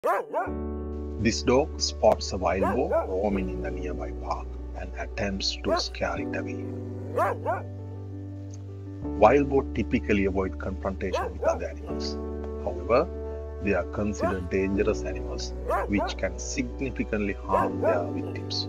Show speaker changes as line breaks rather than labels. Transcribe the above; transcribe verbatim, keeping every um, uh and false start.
This dog spots a wild boar roaming in a nearby park and attempts to scare it away. Wild boar typically avoid confrontation with other animals. However, they are considered dangerous animals which can significantly harm their victims.